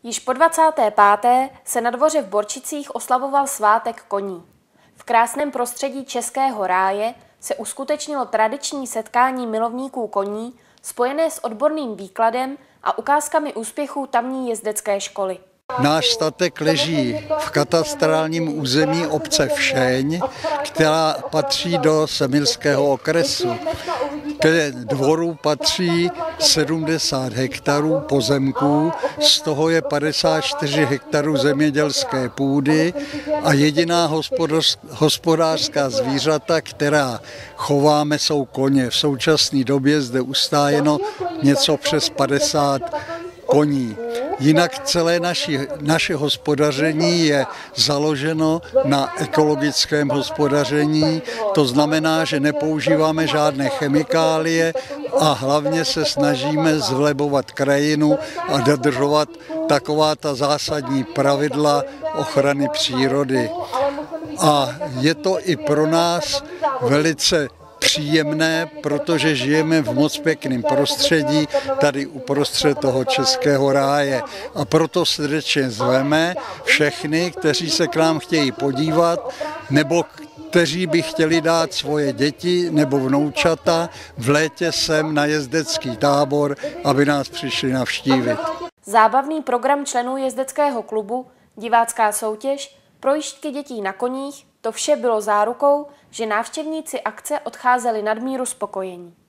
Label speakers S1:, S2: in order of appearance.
S1: Již po 25. se na dvoře v Borčicích oslavoval svátek koní. V krásném prostředí Českého ráje se uskutečnilo tradiční setkání milovníků koní, spojené s odborným výkladem a ukázkami úspěchů tamní jezdecké školy.
S2: Náš statek leží v katastrálním území obce Všeň, která patří do Semilského okresu. Ke dvoru patří 70 hektarů pozemků, z toho je 54 hektarů zemědělské půdy a jediná hospodářská zvířata, která chováme, jsou koně. V současné době zde ustájeno něco přes 50 koní. Jinak celé naše hospodaření je založeno na ekologickém hospodaření, to znamená, že nepoužíváme žádné chemikálie a hlavně se snažíme zvlebovat krajinu a dodržovat taková ta zásadní pravidla ochrany přírody. A je to i pro nás velice příjemné, protože žijeme v moc pěkném prostředí tady uprostřed toho Českého ráje. A proto srdečně zveme všechny, kteří se k nám chtějí podívat, nebo kteří by chtěli dát svoje děti nebo vnoučata v létě sem na jezdecký tábor, aby nás přišli navštívit.
S1: Zábavný program členů jezdeckého klubu, divácká soutěž, projížďky dětí na koních, to vše bylo zárukou, že návštěvníci akce odcházeli nadmíru spokojení.